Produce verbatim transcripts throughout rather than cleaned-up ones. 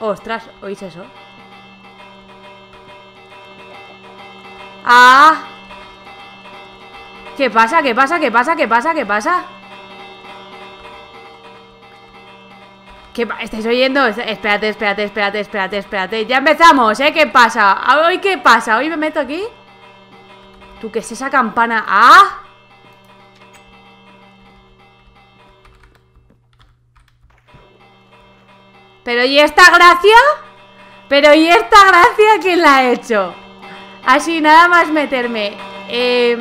Ostras, ¿oís eso? ¡Ah! ¿Qué pasa? ¿Qué pasa? ¿Qué pasa? ¿Qué pasa? ¿Qué pasa? ¿Qué pa- ¿Estáis oyendo? Espérate, espérate, espérate, espérate, espérate. Ya empezamos, ¿eh? ¿Qué pasa? ¿Hoy qué pasa? ¿Hoy me meto aquí? ¿Tú qué es esa campana? ¡Ah! ¿Pero y esta gracia? ¿Pero y esta gracia quién la ha hecho? Así, nada más meterme. Eh...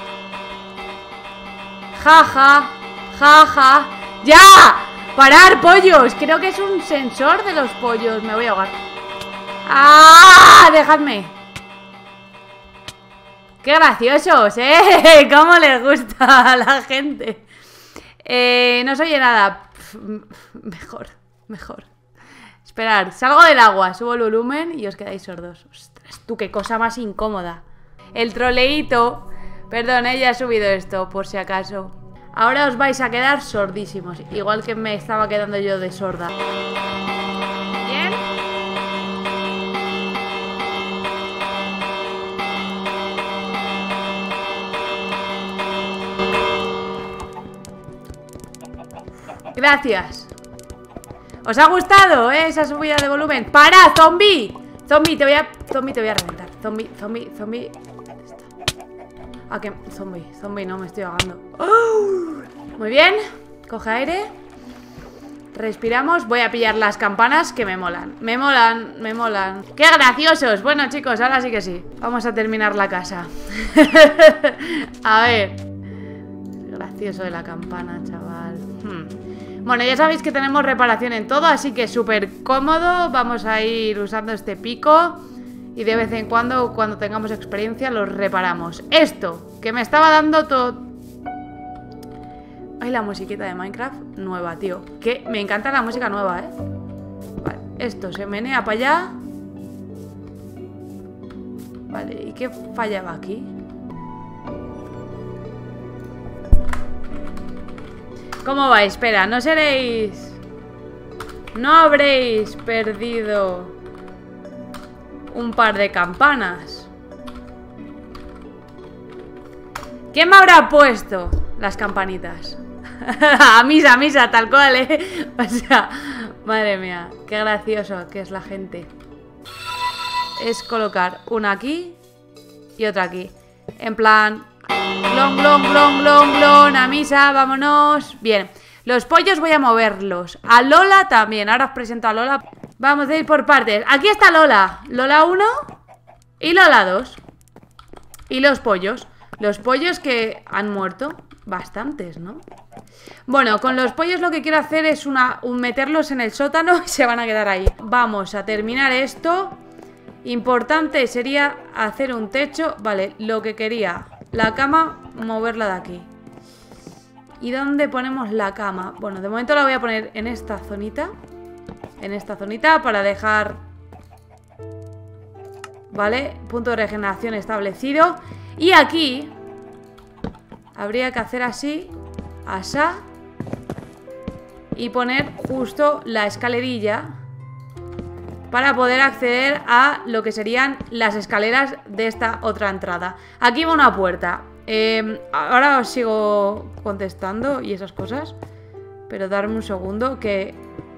Jaja, jaja. ¡Ya! ¡Parar, pollos! Creo que es un sensor de los pollos. Me voy a ahogar. ¡Ah! ¡Dejadme! ¡Qué graciosos, eh! ¡Cómo les gusta a la gente! Eh, no se oye nada. Pff, mejor, mejor. Esperad, salgo del agua, subo el volumen y os quedáis sordos. Ostras, tú, qué cosa más incómoda. El troleíto. Perdón, eh, ya he subido esto, por si acaso. Ahora os vais a quedar sordísimos, igual que me estaba quedando yo de sorda. ¿Bien? Gracias. ¿Os ha gustado, eh, esa subida de volumen? ¡Para, zombie! Zombie, te voy a... Zombie, te voy a reventar. Zombie, zombie, zombie... ¿Dónde está? Ah, que... Zombie, zombie, no, me estoy ahogando. ¡Oh! Muy bien. Coge aire. Respiramos. Voy a pillar las campanas que me molan. Me molan, me molan. ¡Qué graciosos! Bueno, chicos, ahora sí que sí. Vamos a terminar la casa. A ver. Gracioso de la campana, chaval. Hmm. Bueno, ya sabéis que tenemos reparación en todo, así que súper cómodo. Vamos a ir usando este pico y de vez en cuando, cuando tengamos experiencia, los reparamos. Esto, que me estaba dando todo... Ay, la musiquita de Minecraft nueva, tío. Que me encanta la música nueva, ¿eh? Vale, esto se menea para allá. Vale, ¿y qué fallaba aquí? ¿Cómo va? Espera, no seréis... No habréis perdido un par de campanas. ¿Quién me habrá puesto las campanitas? A misa, a misa, tal cual, ¿eh? O sea, madre mía, qué gracioso que es la gente. Es colocar una aquí y otra aquí. En plan... Glon, glon, glon, glon, glon, a misa, vámonos. Bien, los pollos voy a moverlos. A Lola también, ahora os presento a Lola. Vamos a ir por partes. Aquí está Lola. Lola uno y Lola dos. Y los pollos. Los pollos que han muerto. Bastantes, ¿no? Bueno, con los pollos lo que quiero hacer es una, un meterlos en el sótano y se van a quedar ahí. Vamos a terminar esto. Importante sería hacer un techo. Vale, lo que quería. La cama, moverla de aquí. ¿Y dónde ponemos la cama? Bueno, de momento la voy a poner en esta zonita. En esta zonita para dejar... Vale, punto de regeneración establecido. Y aquí habría que hacer así, asá, y poner justo la escalerilla para poder acceder a lo que serían las escaleras de esta otra entrada. Aquí va una puerta. Eh, ahora os sigo contestando y esas cosas, pero darme un segundo que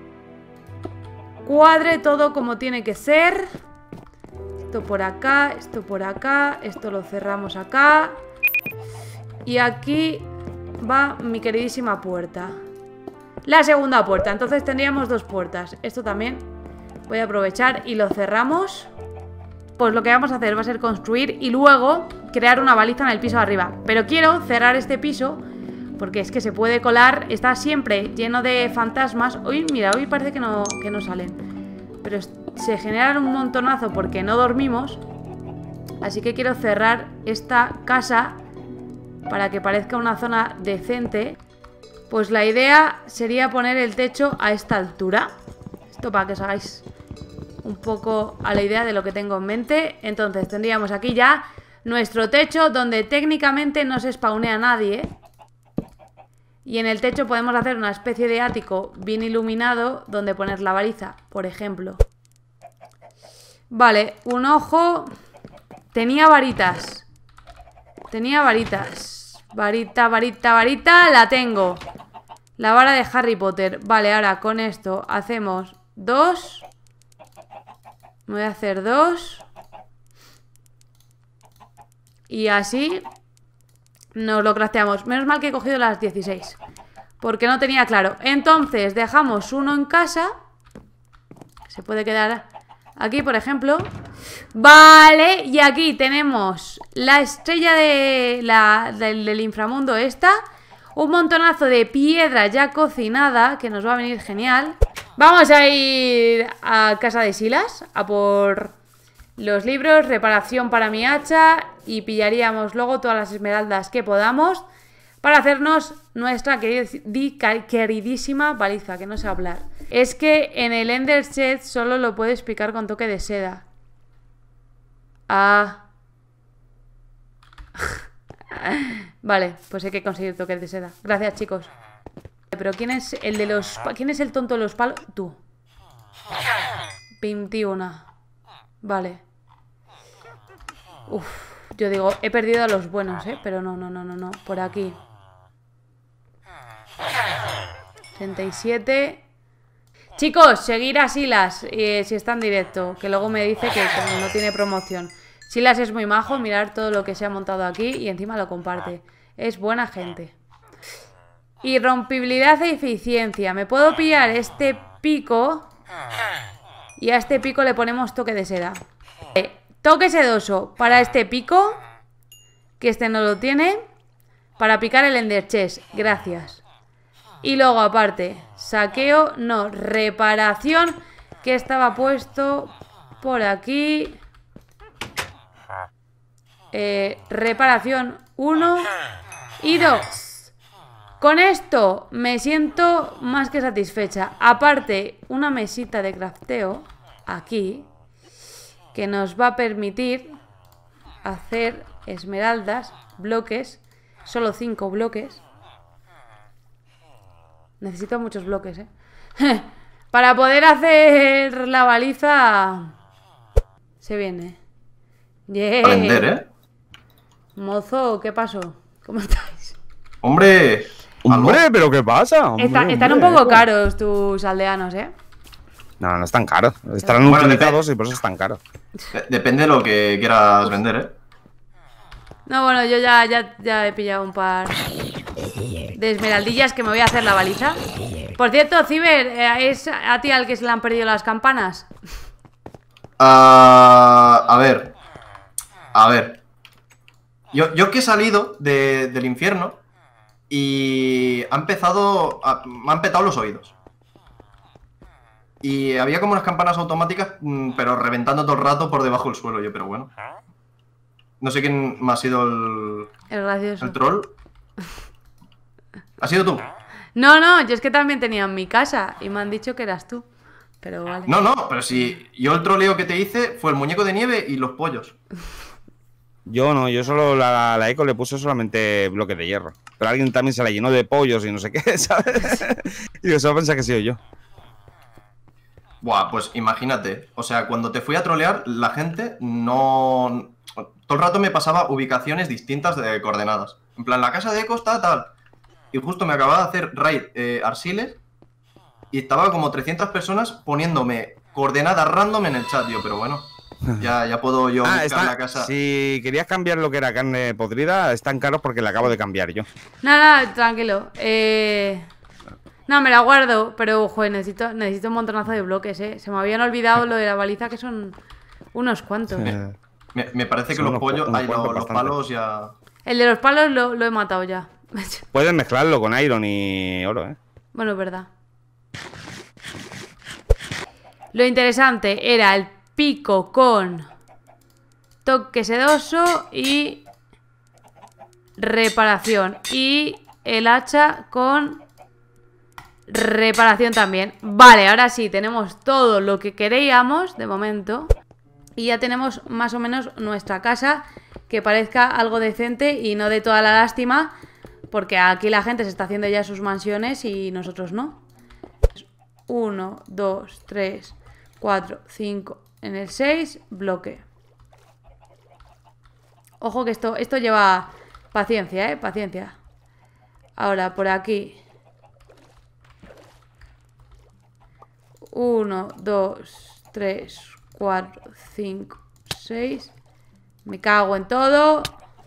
cuadre todo como tiene que ser. Esto por acá, esto por acá, esto lo cerramos acá. Y aquí va mi queridísima puerta. La segunda puerta, entonces tendríamos dos puertas. Esto también voy a aprovechar y lo cerramos. Pues lo que vamos a hacer va a ser construir y luego crear una baliza en el piso de arriba. Pero quiero cerrar este piso porque es que se puede colar. Está siempre lleno de fantasmas. Hoy, mira, hoy parece que no, que no salen. Pero se generan un montonazo porque no dormimos. Así que quiero cerrar esta casa para que parezca una zona decente. Pues la idea sería poner el techo a esta altura. Esto para que os hagáis un poco a la idea de lo que tengo en mente. Entonces tendríamos aquí ya nuestro techo donde técnicamente no se spawnea nadie. Y en el techo podemos hacer una especie de ático bien iluminado donde poner la baliza, por ejemplo. Vale, un ojo. Tenía varitas. Tenía varitas. Varita, varita, varita. La tengo. La vara de Harry Potter. Vale, ahora con esto hacemos dos. Me voy a hacer dos. Y así nos lo crafteamos. Menos mal que he cogido las dieciséis, porque no tenía claro. Entonces dejamos uno en casa. Se puede quedar aquí, por ejemplo. Vale, y aquí tenemos la estrella de la, del, del inframundo esta. Un montonazo de piedra ya cocinada, que nos va a venir genial. Vamos a ir a casa de Silas a por los libros, reparación para mi hacha, y pillaríamos luego todas las esmeraldas que podamos para hacernos nuestra queridísima baliza, que no sé hablar. Es que en el Ender Chest solo lo puedes picar con toque de seda. Ah. Vale, pues hay que conseguir toques de seda. Gracias, chicos. Pero ¿quién es el de los... ¿Quién es el tonto de los palos? Tú. veintiuno. Vale. Uf, yo digo, he perdido a los buenos, ¿eh? Pero no, no, no, no, no. Por aquí. treinta y siete. Chicos, seguir a Silas eh, si está en directo, que luego me dice que como no tiene promoción. Silas es muy majo, mirar todo lo que se ha montado aquí y encima lo comparte. Es buena gente. Irrompibilidad e eficiencia. Me puedo pillar este pico y a este pico le ponemos toque de seda. Eh, toque sedoso para este pico, que este no lo tiene, para picar el Ender Chest. Gracias. Y luego aparte, saqueo, no, reparación, que estaba puesto por aquí. Eh, reparación uno y dos. Con esto me siento más que satisfecha. Aparte, una mesita de crafteo aquí, que nos va a permitir hacer esmeraldas, bloques, solo cinco bloques. Necesito muchos bloques, ¿eh? Para poder hacer la baliza. Se viene. Yeah. Aprender, ¿eh? Mozo, ¿qué pasó? ¿Cómo estáis? Hombre, hombre, ¿pero qué pasa? Hombre, Está, están hombre, un poco ¿eh? caros tus aldeanos, ¿eh? No, no están caros. Estarán bueno, utilizados y por eso están caros. Depende de lo que quieras vender, ¿eh? No, bueno, yo ya, ya, ya he pillado un par de esmeraldillas que me voy a hacer la baliza. Por cierto, Ciber, ¿es a ti al que se le han perdido las campanas? Uh, a ver. A ver. Yo, yo que he salido de, del infierno y ha empezado... A, me han petado los oídos. Y había como unas campanas automáticas, pero reventando todo el rato por debajo del suelo. Yo, pero bueno. No sé quién me ha sido el... El gracioso. El troll. ¿Has sido tú? No, no, yo es que también tenía en mi casa y me han dicho que eras tú. Pero vale. No, no, pero si yo el troleo que te hice fue el muñeco de nieve y los pollos. Yo no, yo solo la, la eco le puse solamente bloque de hierro. Pero alguien también se la llenó de pollos y no sé qué, ¿sabes? Y yo solo pensaba que he sido yo. Buah, pues imagínate. O sea, cuando te fui a trolear, la gente no... Todo el rato me pasaba ubicaciones distintas de coordenadas. En plan, la casa de eco está tal. Y justo me acababa de hacer raid eh, Arsiles y estaba como trescientas personas poniéndome coordenadas random en el chat, tío, pero bueno. Ya, ya puedo yo ah, buscar está, la casa. Si querías cambiar lo que era carne podrida, están caros porque la acabo de cambiar yo. No, no, tranquilo. Eh... No, me la guardo, pero joder, necesito, necesito un montonazo de bloques, eh. Se me habían olvidado lo de la baliza, que son unos cuantos. Eh, Me, me parece que son los unos, pollos, unos ay, los, cuantos los bastante. palos ya... El de los palos lo, lo he matado ya. Puedes mezclarlo con iron y oro, ¿eh? Bueno, es verdad. Lo interesante era el pico con toque sedoso y reparación. Y el hacha con reparación también. Vale, ahora sí, tenemos todo lo que queríamos de momento. Y ya tenemos más o menos nuestra casa, que parezca algo decente y no de toda la lástima. Porque aquí la gente se está haciendo ya sus mansiones y nosotros no. uno, dos, tres, cuatro, cinco, En el seis, bloque. Ojo que esto, esto lleva paciencia, ¿eh? Paciencia. Ahora, por aquí. uno, dos, tres, cuatro, cinco, seis. Me cago en todo.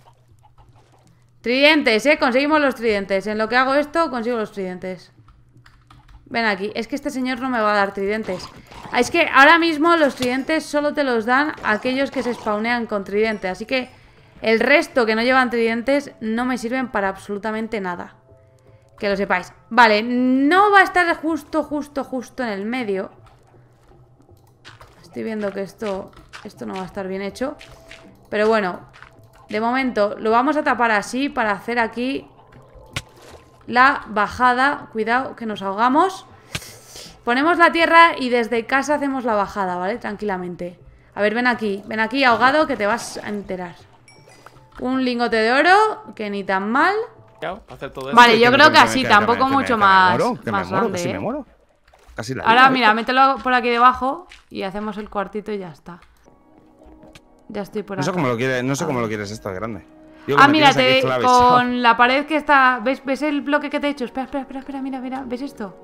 Tridentes, ¿eh? Conseguimos los tridentes. En lo que hago esto, consigo los tridentes. Ven aquí. Es que este señor no me va a dar tridentes. Es que ahora mismo los tridentes solo te los dan aquellos que se spawnean con tridente. Así que el resto que no llevan tridentes no me sirven para absolutamente nada. Que lo sepáis. Vale, no va a estar justo, justo, justo en el medio. Estoy viendo que esto, esto no va a estar bien hecho. Pero bueno, de momento lo vamos a tapar así para hacer aquí la bajada. Cuidado, que nos ahogamos. Ponemos la tierra y desde casa hacemos la bajada, ¿vale? Tranquilamente. A ver, ven aquí, ven aquí, ahogado, que te vas a enterar. Un lingote de oro, que ni tan mal. Hacer todo eso. Vale, yo Que creo me- que que así, me- tampoco que me- mucho que me más, muero, que me más muero, grande, casi ¿eh? me muero. Casi la Ahora, ligo, mira, ¿eh? mételo por aquí debajo y hacemos el cuartito y ya está. Ya estoy por No sé acá. cómo lo quieres, no sé A cómo ver. lo quieres esto de grande. Digo que Ah, me mira, tienes aquí te, esclavizado. con la pared que está... ¿Ves, ¿Ves el bloque que te he hecho? Espera, espera, espera, espera, mira, mira, ¿ves esto?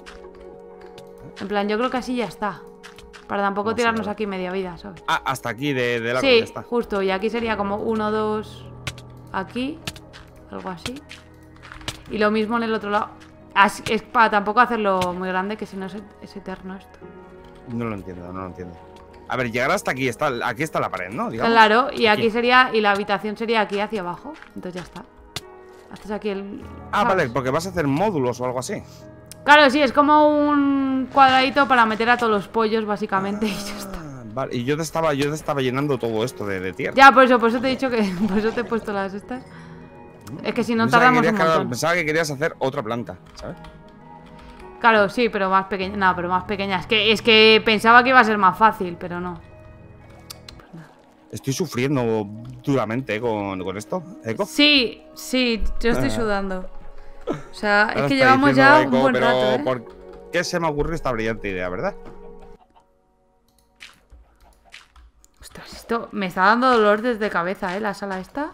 En plan, yo creo que así ya está. Para tampoco No sé, tirarnos vale. aquí media vida, ¿sabes? Ah, hasta aquí de, de largo Sí, ya está. justo, y aquí sería como uno, dos... Aquí, algo así. Y lo mismo en el otro lado. Así- es para tampoco hacerlo muy grande, que si no es, es eterno esto. No lo entiendo, no lo entiendo. A ver, llegar hasta aquí está, aquí está la pared, ¿no? Digamos. Claro, y aquí Aquí. sería... Y la habitación sería aquí hacia abajo. Entonces ya está. Haces aquí el... Ah, ¿sabes? vale, porque vas a hacer módulos o algo así. Claro, sí, es como un cuadradito para meter a todos los pollos, básicamente, y ya está. Ah, vale, y yo te estaba, yo te estaba llenando todo esto de, de tierra. Ya, por eso, por eso te he dicho que... Por eso te he puesto las estas. Es que si no Pensaba que tardamos querías un que- montón. Pensaba que querías hacer otra planta, ¿sabes? Claro, sí, pero más pequeña. No, pero más pequeña. Es que, es que pensaba que iba a ser más fácil, pero no. Estoy sufriendo duramente eh, con, con esto, Eco. Sí, sí, yo estoy sudando. O sea, Ahora es que está llevamos diciendo ya Eco, un buen pero rato, ¿eh? ¿por qué se me ocurrió esta brillante idea, verdad? Ostras, esto me está dando dolor desde cabeza, ¿eh? La sala esta.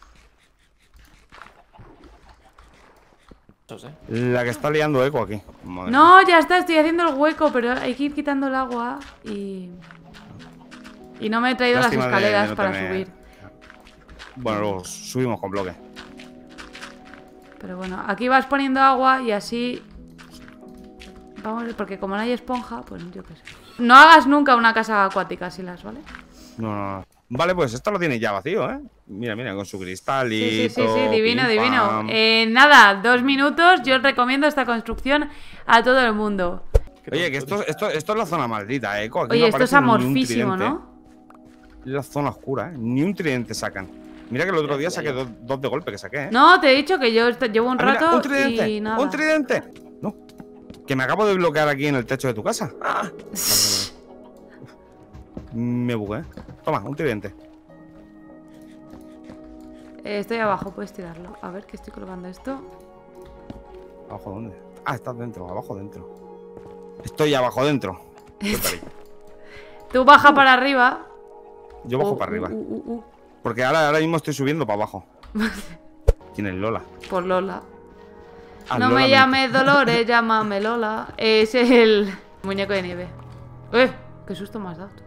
Eso, ¿eh? La que está liando Eco aquí. Madre mía. No, ya está, estoy haciendo el hueco, pero hay que ir quitando el agua y... Y no me he traído Lástima las de- de escaleras no para tener- subir. Bueno, luego subimos con bloque. Pero bueno, aquí vas poniendo agua y así... Vamos, porque como no hay esponja, pues yo qué sé. No hagas nunca una casa acuática, Silas, ¿vale? No, no, no. Vale, pues esto lo tiene ya vacío, ¿eh? Mira, mira, con su cristal y. Sí, sí, sí, sí, divino, pim, divino. pam. Eh, nada, dos minutos. Yo os recomiendo esta construcción a todo el mundo. Oye, que esto, esto, esto es la zona maldita, ¿eh? Eco. Aquí Oye, no esto es aparece ni un amorfísimo, tridente. ¿no? Es la zona oscura, ¿eh? Ni un tridente sacan. Mira que el otro día saqué dos, dos de golpe que saqué, ¿eh? No, te he dicho que yo est- llevo un Ah, mira, rato un tridente, y nada. ¡Un tridente! No. Que me acabo de bloquear aquí en el techo de tu casa. Ah. Vale, vale, vale. Me bugué. Toma, un tridente. Eh, estoy abajo, puedes tirarlo. A ver, que estoy colgando esto. ¿Abajo dónde? Ah, estás dentro, abajo dentro. Estoy abajo dentro. Qué perilla. Tú baja para arriba. Yo bajo Uh, para arriba. uh, uh, uh, Porque ahora, ahora mismo estoy subiendo para abajo. ¿Quién es Lola? uh. Por Lola. Ah, No Lola me Mente. llames Dolores, llámame Lola. Es el muñeco de nieve. ¡Eh! ¡Qué susto me has dado!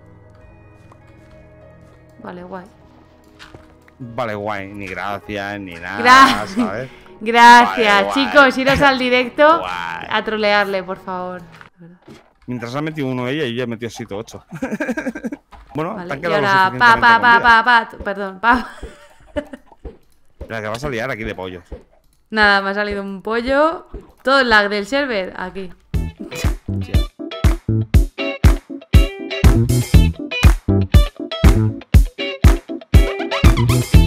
Vale, guay. Vale, guay. Ni gracias, ni nada, Gra- ¿sabes? Gracias, Vale, guay. chicos. Iros al directo Guay. a trolearle, por favor. Mientras ha metido uno ella y yo he metido siete ocho. Bueno, Vale, te han y quedado lo ahora pa, suficientemente pa, con pa, vida. pa, pa, perdón, pa. La que vas a liar aquí de pollo. Nada, me ha salido un pollo. Todo el lag del server, aquí. Sí.